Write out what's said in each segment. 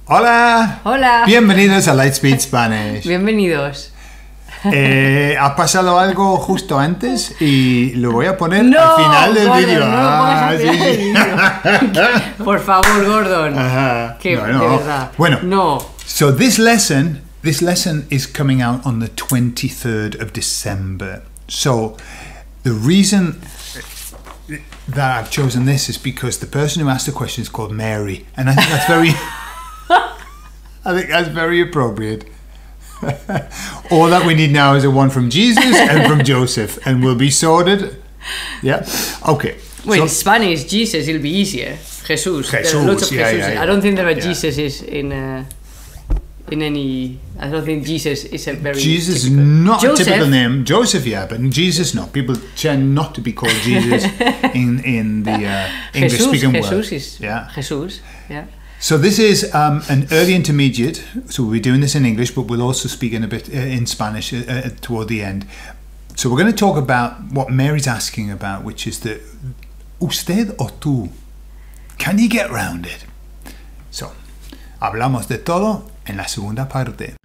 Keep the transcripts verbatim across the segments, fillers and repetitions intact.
Hola. Hola. Bienvenidos a Lightspeed Spanish. Bienvenidos. Eh, ha pasado algo justo antes y lo voy a poner no, al final del Gordon, vídeo. No, ah, al sí. final del vídeo. Por favor, Gordon. Ajá. Que, no, no. De verdad. Bueno, no. So this lesson, this lesson is coming out on the twenty-third of December. So the reason that I've chosen this is because the person who asked the question is called Mary, and I think that's very, I think that's very appropriate. All that we need now is a one from Jesus and from Joseph, and we'll be sorted. Yeah. Okay. Well, so, in Spanish, Jesus, it'll be easier. Jesus. Jesus, There are lots of yeah, Jesus. yeah, yeah. I don't think there are Yeah. Jesuses in uh, in any. I don't think Jesus is a very. Jesus is typical. not Joseph. a typical name. Joseph, yeah, but Jesus, no. People tend not to be called Jesus in in the uh, English-speaking world. Jesus is. Yeah. Jesus. Yeah. So this is um, an early intermediate. So we'll be doing this in English, but we'll also speak in a bit uh, in Spanish uh, uh, toward the end. So we're going to talk about what Mary's asking about, which is the usted o tú. Can you get round it? So, hablamos de todo en la segunda parte.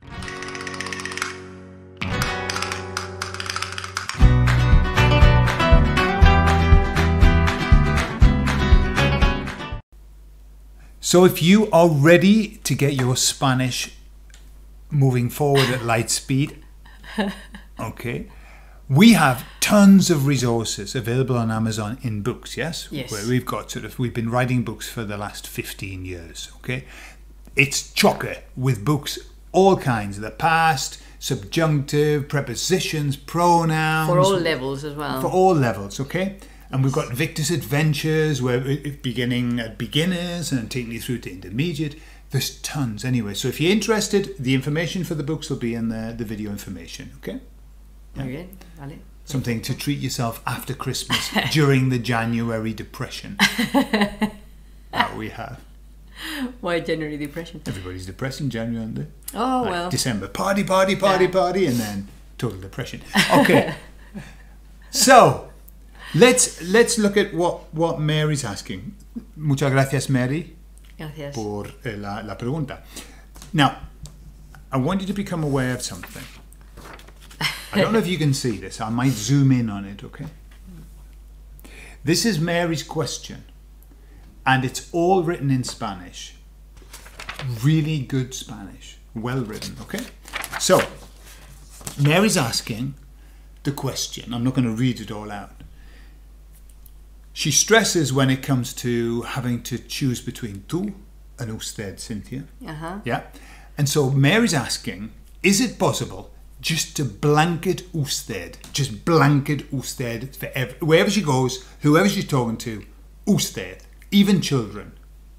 So if you are ready to get your Spanish moving forward at light speed, okay, we have tons of resources available on Amazon in books, yes? Yes. Where we've got sort of, we've been writing books for the last fifteen years, okay? It's chocker with books, all kinds, the past, subjunctive, prepositions, pronouns. For all levels as well. For all levels, okay? And we've got Victor's Adventures, where it- beginning at beginners and taking you through to intermediate. There's tons anyway. So if you're interested, the information for the books will be in the, the video information, okay? Muy bien, vale. Something to treat yourself after Christmas during the January depression that we have. Why January depression? Everybody's depressed in January, aren't they? Oh, Like well. December, party, party, party, Yeah. party, and then total depression. Okay. So let's let's look at what, what Mary's asking. Muchas gracias, Mary, Gracias. por eh, la, la pregunta. Now, I want you to become aware of something. I don't know if you can see this. I might zoom in on it, okay? This is Mary's question, and it's all written in Spanish. Really good Spanish. Well written, okay? So, Mary's asking the question. I'm not going to read it all out. She stresses when it comes to having to choose between tú and usted, Cynthia. Uh-huh. Yeah. And so Mary's asking, is it possible just to blanket usted, just blanket usted for ev- wherever she goes, whoever she's talking to, usted, even children?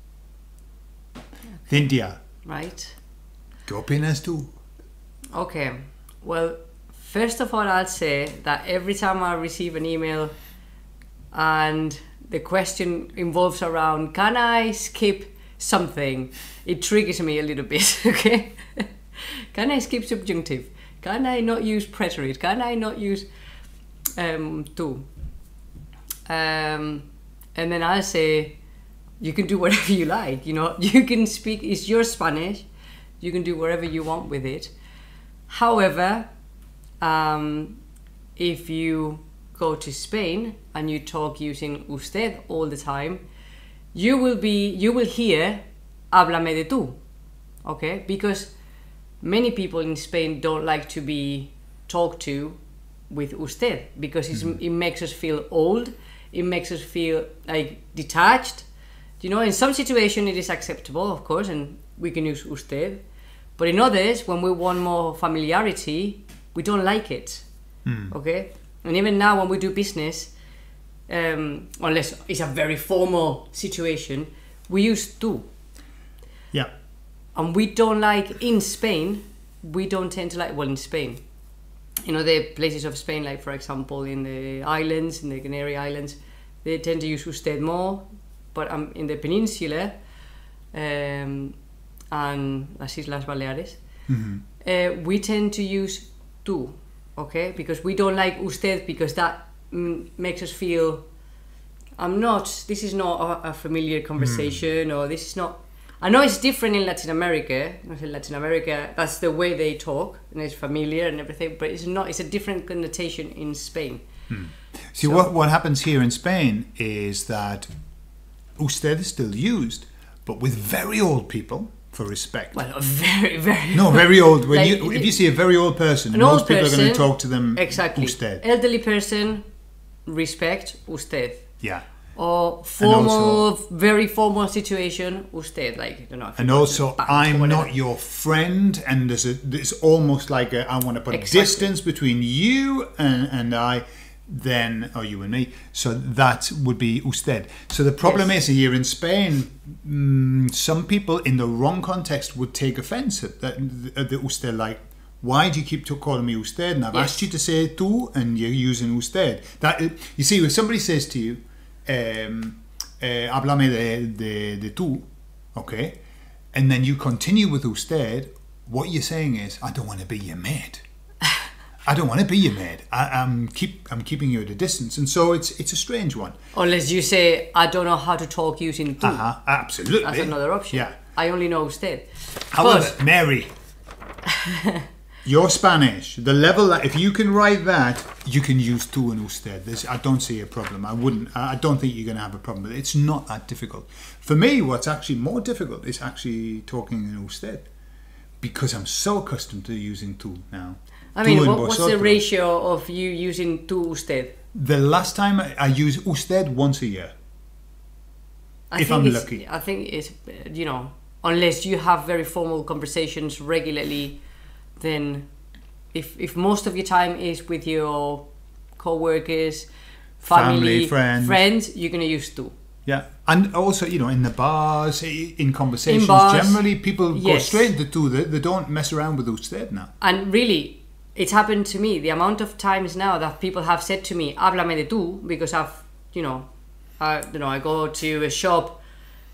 Cynthia, Right. ¿qué opinas tú? Okay. Well, first of all, I'll say that every time I receive an email and the question involves around, can I skip something? It triggers me a little bit, okay? Can I skip subjunctive? Can I not use preterite? Can I not use um, tú? Um, and then I'll say, you can do whatever you like, you know? You can speak, it's your Spanish. You can do whatever you want with it. However, um, if you go to Spain and you talk using usted all the time, you will be you will hear háblame de tú, okay? Because many people in Spain don't like to be talked to with usted because it's, it makes us feel old. It makes us feel like detached. You know, in some situation it is acceptable, of course, and we can use usted. But in others, when we want more familiarity, we don't like it. Mm. Okay? And even now when we do business, um, unless it's a very formal situation, we use tú. Yeah. And we don't like, in Spain, we don't tend to like, well, in Spain, you know, the places of Spain, like for example, in the islands, in the Canary Islands, they tend to use usted more, but um, in the peninsula, um, and las Islas Baleares, Mm-hmm. uh, we tend to use tú, okay? Because we don't like usted because that mm, makes us feel, I'm not, this is not a, a familiar conversation, mm. or this is not, I know it's different in Latin America. In Latin America, that's the way they talk, and it's familiar and everything. But it's not. It's a different connotation in Spain. Hmm. See, So- what what happens here in Spain is that usted is still used, but with very old people for respect. Well, very, very. No, very old. When Like, you if you see a very old person, An most old people are going to person, talk to them Exactly. usted. Elderly person, respect, usted. Yeah. Or formal, also- very formal situation, usted. Like, I don't know. if you And go to also, the bank or I'm whatever. not your friend, and there's a there's almost like a, I want to put Exactly. distance between you and, and I, then or you and me. So that would be usted. So the problem Yes. is here in Spain, mm, some people in the wrong context would take offence at that at the usted. Like, why do you keep to calling me usted? And I've Yes. asked you to say tú, and you're using usted. That you see, if somebody says to you, um, eh, háblame de, de, de tú, okay, and then you continue with usted, what you're saying is, I don't want to be your mate. I don't want to be your mate. I, I'm keep I'm keeping you at a distance, and so it's it's a strange one. Unless you say, I don't know how to talk using tú. Uh-huh, absolutely. That's another option. Yeah. I only know usted. However, But- Mary, your Spanish, the level that if you can write that, you can use tú and usted. There's, I don't see a problem. I wouldn't. I I don't think you're going to have a problem with it. It's not that difficult. For me, what's actually more difficult is actually talking in usted, because I'm so accustomed to using tú now. I mean, Tú and what, what's the vosotros. ratio of you using tú, usted? The last time I, I use usted once a year. I If think I'm it's, lucky. I think it's, uh, you know, unless you have very formal conversations regularly, then if if most of your time is with your co-workers, family, Family, friends. you're going to use tú. Yeah, and also, you know, in the bars, i- in conversations, In bars, generally people go yes. straight into tú. They, they don't mess around with usted now. And really, it's happened to me. The amount of times now that people have said to me, háblame de tú, because I've, you know, I, you know, I go to a shop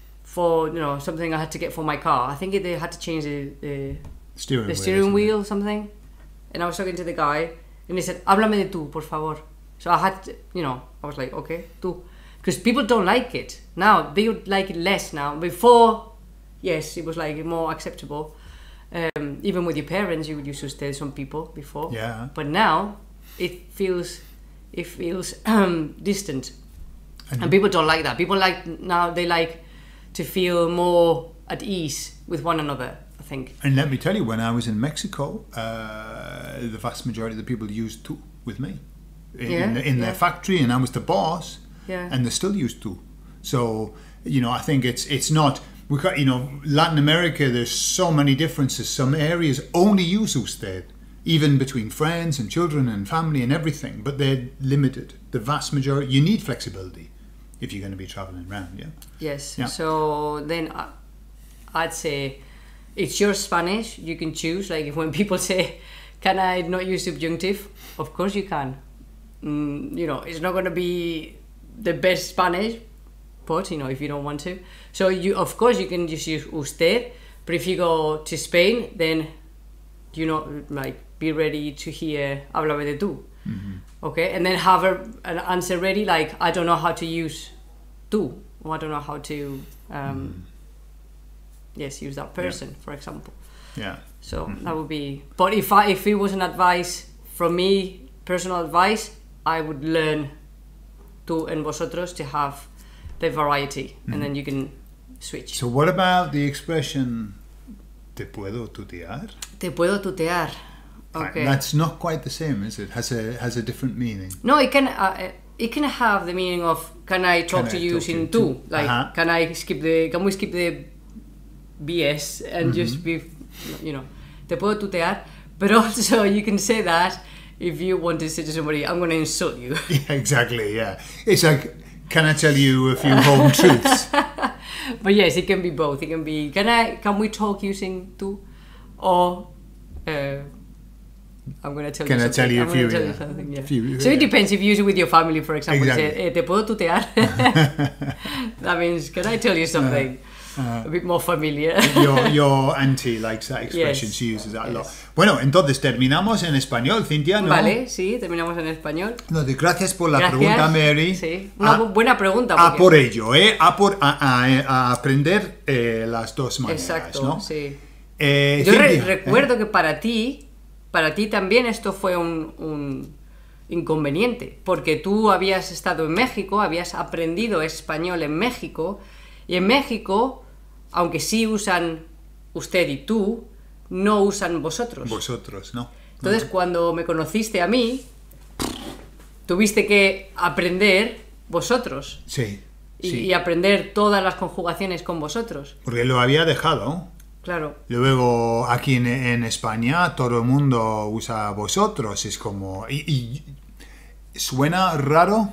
for, you know, something I had to get for my car. I think they had to change the, the, Steering the wheel, steering isn't it? wheel or something. And I was talking to the guy, and he said, háblame de tú, por favor. So I had to, you know, I was like, okay, tú. Because people don't like it. Now, they would like it less now. Before, yes, it was like more acceptable. Um, even with your parents, you would used to stay some people before. Yeah. But now, it feels, it feels um, distant. And- And people don't like that. People like, now they like to feel more at ease with one another, I think. And let me tell you, when I was in Mexico, uh, the vast majority of the people used tú with me in, Yeah, in, the, in yeah. their factory, and I was the boss, Yeah. and they still use tú. So, you know, I think it's it's not. We got, you know, Latin America. There's so many differences. Some areas only use usted, even between friends and children and family and everything. But they're limited. The vast majority. You need flexibility if you're going to be traveling around. Yeah. Yes. Yeah. So then I, I'd say it's your Spanish. You can choose. Like if when people say, "Can I not use subjunctive?" Of course you can. Mm, you know, it's not going to be the best Spanish, but you know, if you don't want to, so you of course you can just use usted. But if you go to Spain, then you know, like be ready to hear háblame de tú. Okay, and then have a, an answer ready. Like I don't know how to use tú, or I don't know how to um, yes use that person, for example. Yeah. So that would be. But if I if it was an advice from me, personal advice, I would learn tú and vosotros to have the variety, and then you can switch. So what about the expression "te puedo tutear"? Te puedo tutear. Okay. That's not quite the same, is it? Has a has a different meaning. No, it can uh, it can have the meaning of can I talk Can to I you talk to in you tú? too? Like Uh-huh. can I skip the can we skip the B S and Mm-hmm. just be, you know, te puedo tutear. But also you can say that if you want to say to somebody, I'm going to insult you. Yeah, exactly. Yeah, it's like, can I tell you a few home truths? But yes, it can be both. It can be can I can we talk using tú, or uh, I'm going to tell Can you I something. tell you a I'm gonna few, tell you yeah. something, yeah. Few, So it yeah. depends if you use it with your family, for example. Exactly. Say, eh, te puedo tutear. That means, can I tell you something? a bit more familiar. Your, your auntie likes that expression. Yes. She uses that a lot. Yes. Bueno, entonces terminamos en español, Cintia, ¿no? Vale, sí, terminamos en español. No, de- gracias por la Gracias. pregunta, Mary. Sí, una A- bu- buena pregunta. A porque- por ello, ¿eh? A, por, a, a- a aprender eh, las dos maneras, Exacto, ¿no? sí. Eh, Yo re- Cintia, recuerdo ¿eh? que para ti, para ti también esto fue un, un inconveniente, porque tú habías estado en México, habías aprendido español en México, y en México, aunque sí usan usted y tú, no usan vosotros. Vosotros, ¿no? Entonces, cuando me conociste a mí, tuviste que aprender vosotros Sí, y, sí. y aprender todas las conjugaciones con vosotros. Porque lo había dejado. Claro, Luego, aquí en, en España, todo el mundo usa vosotros. Es como... Y, y suena raro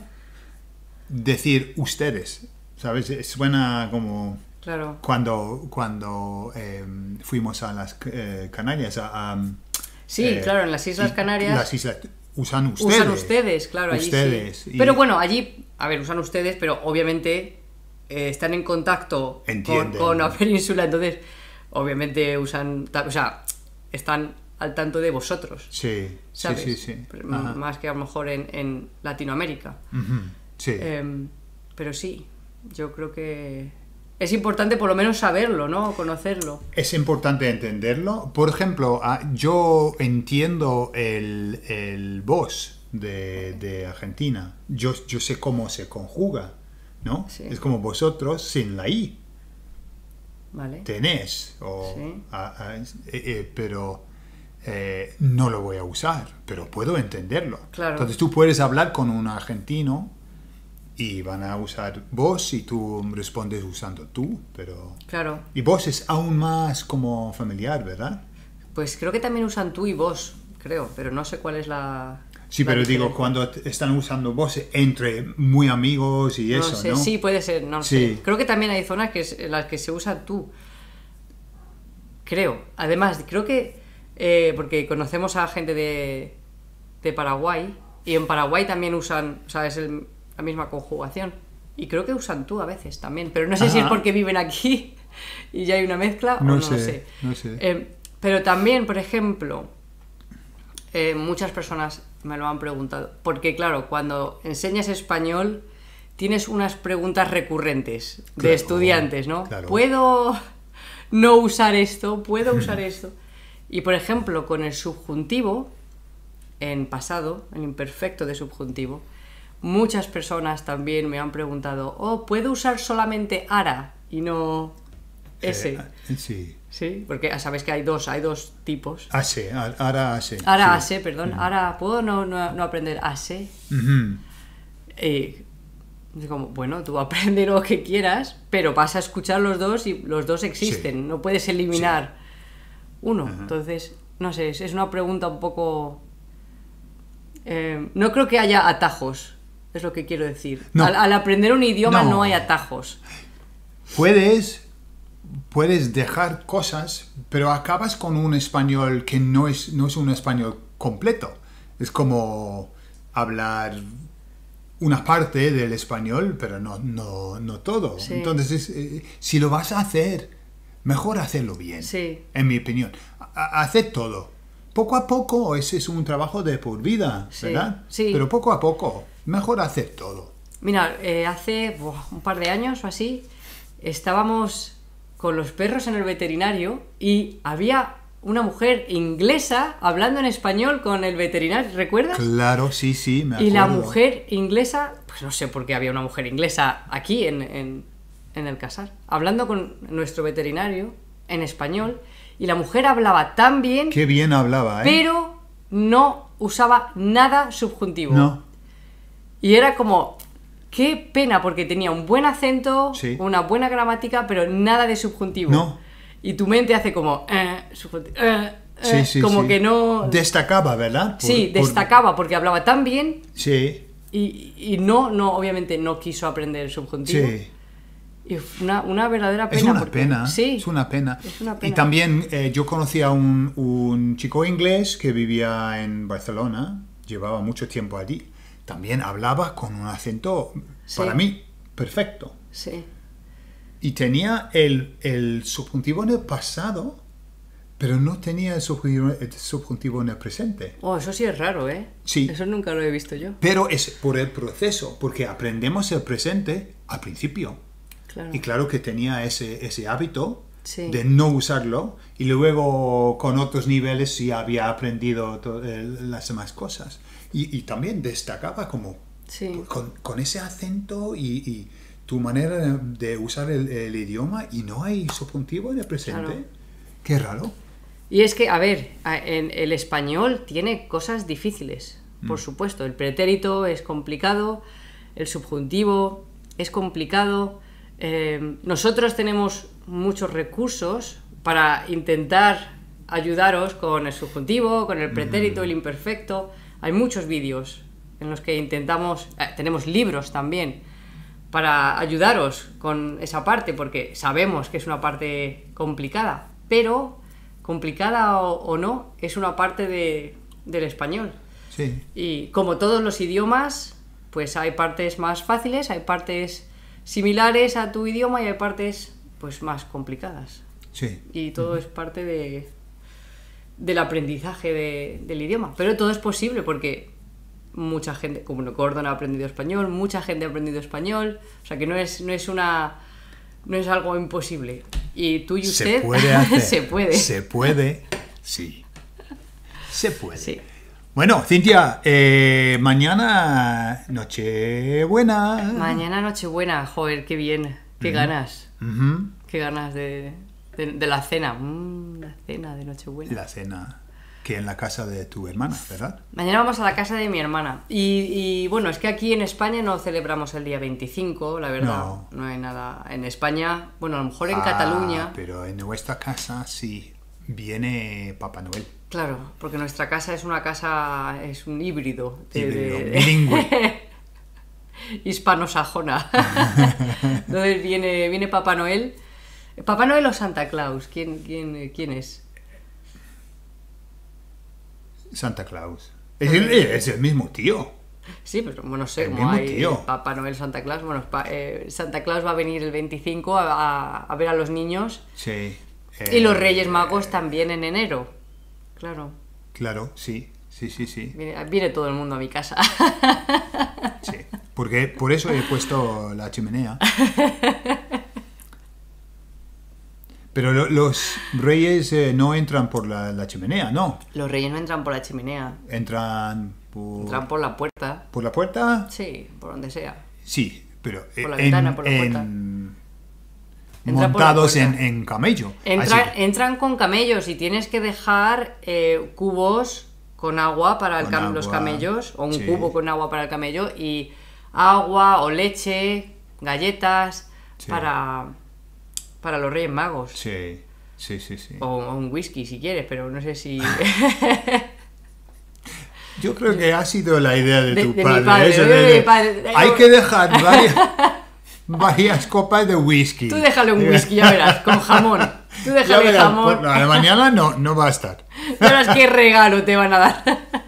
decir ustedes, ¿sabes? Suena como... claro. Cuando, cuando eh, fuimos a las eh, Canarias, a, a, Sí, eh, claro, en las Islas y- Canarias Las islas usan ustedes. usan ustedes, claro, allí Ustedes, sí. y- Pero bueno, allí, a ver, usan ustedes, pero obviamente eh, están en contacto con, Entienden. con la península, entonces obviamente usan, ta- o sea, están al tanto de vosotros, Sí, ¿sabes? sí, sí, sí. Pero, Ajá. más que a lo mejor en, en Latinoamérica. Ujú, sí. Em, pero sí, yo creo que es importante por lo menos saberlo, ¿no? Conocerlo. Es importante entenderlo. Por ejemplo, ah, yo entiendo el, el vos de, de Argentina. Yo, yo sé cómo se conjuga, ¿no? Sí. Es como vosotros sin la I. ¿Vale? Tenés. O, Sí. ah, ah, eh, eh, pero eh, no lo voy a usar. Pero puedo entenderlo. Claro. Entonces tú puedes hablar con un argentino y van a usar vos y tú respondes usando tú. Pero... Claro. Y vos es aún más como familiar, ¿verdad? Pues creo que también usan tú y vos, creo, pero no sé cuál es la... Sí, la pero digo, diferencia. cuando t- están usando vos entre muy amigos y No eso, sé, ¿no? sí, puede ser, no lo Sí. sé. Creo que también hay zonas que es- en las que se usa tú. Creo. Además, creo que... eh, porque conocemos a gente de, de Paraguay, y en Paraguay también usan, o sea, es el- la misma conjugación. Y creo que usan tú a veces también, pero no sé si es Ajá. porque viven aquí y ya hay una mezcla No o no sé, lo sé. no sé. Eh, pero también, por ejemplo, eh, muchas personas me lo han preguntado, porque claro, cuando enseñas español tienes unas preguntas recurrentes de Claro, estudiantes, ¿no? claro. ¿Puedo no usar esto? ¿Puedo usar esto? Y por ejemplo, con el subjuntivo, en pasado, el imperfecto de subjuntivo, muchas personas también me han preguntado, oh, ¿puedo usar solamente ara y no ese? Eh, sí. Sí, porque ya sabes que hay dos, hay dos tipos. Ase, a- ahora ase. Ahora sí. ase, perdón. Ahora puedo no, no, no aprender ase. Ujú. Y es como, bueno, tú aprende lo que quieras, pero vas a escuchar los dos y los dos existen. Sí. No puedes eliminar uno. Entonces, no sé, es, es una pregunta un poco... eh, no creo que haya atajos, es lo que quiero decir. No. Al, al aprender un idioma No. no hay atajos. Puedes, puedes dejar cosas, pero acabas con un español que no es, no es un español completo. Es como hablar una parte del español, pero no, no, no todo. Sí. Entonces, es, eh, si lo vas a hacer, mejor hacerlo bien, Sí. en mi opinión. Ha- Haced todo. Poco a poco, ese es un trabajo de por vida, Sí, ¿verdad? sí. Pero poco a poco, mejor hacer todo. Mira, eh, hace buah, un par de años o así, estábamos con los perros en el veterinario y había una mujer inglesa hablando en español con el veterinario, ¿recuerdas? Claro, sí, sí, me Y la acuerdo. mujer inglesa, pues no sé por qué había una mujer inglesa aquí en, en, en el Casar, hablando con nuestro veterinario en español, y la mujer hablaba tan bien, Qué bien hablaba, ¿eh? pero no usaba nada subjuntivo. No. Y era como, qué pena, porque tenía un buen acento, Sí. una buena gramática, pero nada de subjuntivo. No. Y tu mente hace como, eh, subjuntivo, eh, eh, Sí, sí, como sí. que no... Destacaba, ¿verdad? Por- sí, por- destacaba porque hablaba tan bien Sí, y, y no, no, obviamente no quiso aprender subjuntivo. sí. Y fue una, una verdadera pena. Es una porque- pena. Sí, Es una pena. es una Y pena. también eh, yo conocí a un, un chico inglés que vivía en Barcelona, llevaba mucho tiempo allí. También hablaba con un acento, Sí. para mí, perfecto. Sí. y tenía el, el subjuntivo en el pasado, pero no tenía el subjuntivo, el subjuntivo en el presente. Oh, eso sí es raro, ¿eh? Sí. Eso nunca lo he visto yo. Pero es por el proceso, porque aprendemos el presente al principio. Claro. Y claro que tenía ese, ese hábito Sí. de no usarlo, y luego con otros niveles sí había aprendido to- el- las demás cosas. Y, y también destacaba como Sí. con, con ese acento y, y tu manera de usar el, el idioma, y no hay subjuntivo en el presente. Claro. Qué raro. Y es que, a ver, a- en el español tiene cosas difíciles, por supuesto. El pretérito es complicado, el subjuntivo es complicado. Eh, nosotros tenemos muchos recursos para intentar ayudaros con el subjuntivo, con el pretérito, el imperfecto. Hay muchos vídeos en los que intentamos, eh, tenemos libros también para ayudaros con esa parte, porque sabemos que es una parte complicada, pero complicada o, o no, es una parte de, del español. Sí. Y como todos los idiomas, pues hay partes más fáciles, hay partes similares a tu idioma y hay partes pues más complicadas. Sí. Y todo es parte de, del aprendizaje de- del idioma. Pero todo es posible porque mucha gente, como Gordon ha aprendido español, mucha gente ha aprendido español, o sea que no es, no es una no es algo imposible. Y tú y usted Se puede hacer. se puede. Se puede, sí. Se puede. Sí. Bueno, Cintia, eh, mañana Nochebuena. Mañana Nochebuena, joder, qué bien, qué ganas, Ujú. qué ganas de, de, de la cena, mm, la cena de Nochebuena. La cena, que en la casa de tu hermana, ¿verdad? Mañana vamos a la casa de mi hermana. Y, y, bueno, es que aquí en España no celebramos el día veinticinco, la verdad. No. No hay nada. En España, bueno, a lo mejor en Ah, Cataluña. pero en nuestra casa sí viene Papá Noel. Claro, porque nuestra casa es una casa, es un híbrido. de- Híbrido, de- bilingüe. Hispano-sajona. Entonces viene, viene Papá Noel. ¿Papá Noel o Santa Claus? ¿Quién, quién, quién es? Santa Claus. Es el, es el mismo tío. Sí, pero bueno, no sé, El como mismo hay tío. Papá Noel, Santa Claus. Bueno, pa- eh, Santa Claus va a venir el veinticinco a, a- a ver a los niños. Sí. Y los Eh, Reyes Magos también en enero. Claro. Claro, sí, sí, sí, sí. Viene, viene todo el mundo a mi casa. Sí. Porque por eso he puesto la chimenea. Pero lo- los reyes eh, no entran por la, la chimenea, no. Los Reyes no entran por la chimenea. Entran por, Entran por la puerta. por la puerta. Sí, por donde sea. Sí, pero Por la en, ventana, por la puerta. en- Entra por la montados en, puerta. en camello. Entra- Así que- entran con camellos y tienes que dejar eh, cubos con agua para el Con cam- los agua, camellos, o un sí. cubo con agua para el camello, y agua o leche, galletas, Sí. para, para los Reyes Magos. Sí, sí, sí, sí. O, o un whisky si quieres, pero no sé si... Yo creo que ha sido la idea de, De- tu de mi padre. padre, eso yo de- de mi de- padre. Hay que dejar varias, varias copas de whisky. Tú déjale un whisky, ya verás, con jamón. Tú Ya déjale verás, jamón. por- a la mañana no, no va a estar. Ya verás qué regalo te van a dar.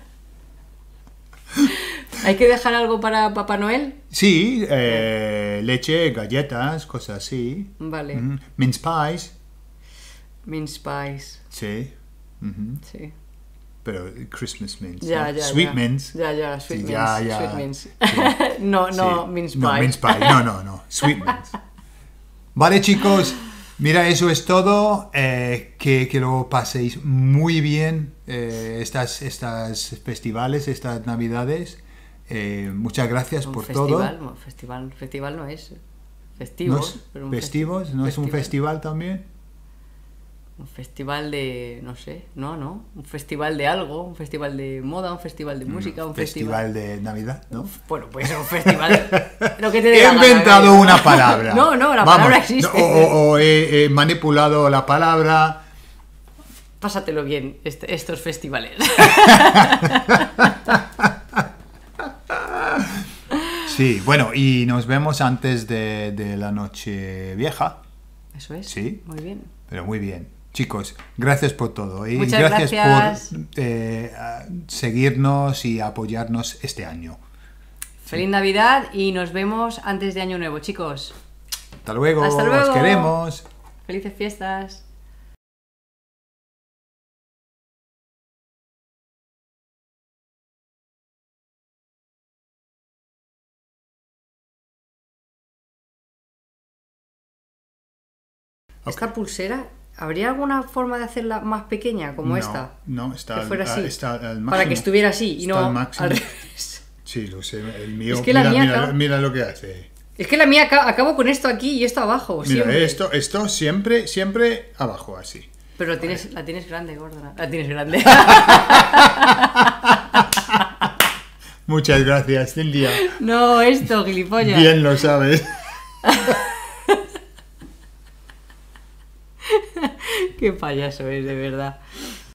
¿Hay que dejar algo para Papá Noel? Sí, eh, leche, galletas, cosas así. Vale. Mm, mince pies, Mince pies. sí. Ujú. Sí. Pero Christmas mince. Ya, ¿no? ya. Sweet ya. mince. Ya, ya, sweet Sí, mince. ya, ya. Sweet mince. Sí. no, no, Sí. mince No, pie. mince pie. No, no, no. Sweet mince. Vale, chicos. Mira, eso es todo. Eh, que, que lo paséis muy bien eh, estas, estas festivales, estas navidades. Eh, muchas gracias Un por festival, todo. no, festival, festival no es. Festivos. ¿No es pero un festivos? festi- ¿No es un festival también? Un festival de, no sé, no, no. Un festival de algo, un festival de moda, un festival de música, un Festival festival... de Navidad, ¿no? Bueno, puede ser un festival. Lo que te dé He la gana, inventado gallo. una palabra. No, no, la Vamos, palabra existe. no, o, o he, he manipulado la palabra. Pásatelo bien este- estos festivales. Sí, bueno, y nos vemos antes de, de la noche vieja. Eso es. Sí. Muy bien. Pero muy bien. Chicos, gracias por todo. Y Muchas gracias, gracias. por eh, a- seguirnos y apoyarnos este año. Feliz Navidad y nos vemos antes de Año Nuevo, chicos. Hasta luego. Hasta luego. Os queremos. Felices fiestas. Esta pulsera, ¿habría alguna forma de hacerla más pequeña como no, esta? No, está, que fuera al, así. está al máximo. Para que estuviera así y Está no al máximo. al revés. Sí, lo sé. El mío, Es que la mira, mía mira, acaba- mira lo que hace. Es que la mía aca- acabo con esto aquí y esto abajo. Mira, siempre. esto, esto siempre, siempre abajo, así. Pero la tienes, la tienes grande, gorda. La tienes grande. Muchas gracias, Cintia. No, esto, gilipollas. Bien lo sabes. Qué payaso es, de verdad.